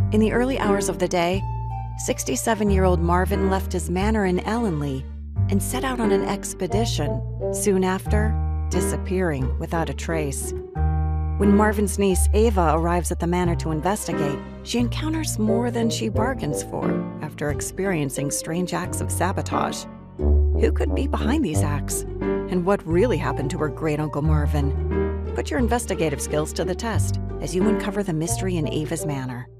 In the early hours of the day, 67-year-old Marvin left his manor in Ellenley and set out on an expedition, soon after disappearing without a trace. When Marvin's niece Ava arrives at the manor to investigate, she encounters more than she bargains for after experiencing strange acts of sabotage. Who could be behind these acts? And what really happened to her great-uncle Marvin? Put your investigative skills to the test as you uncover the mystery in Ava's manor.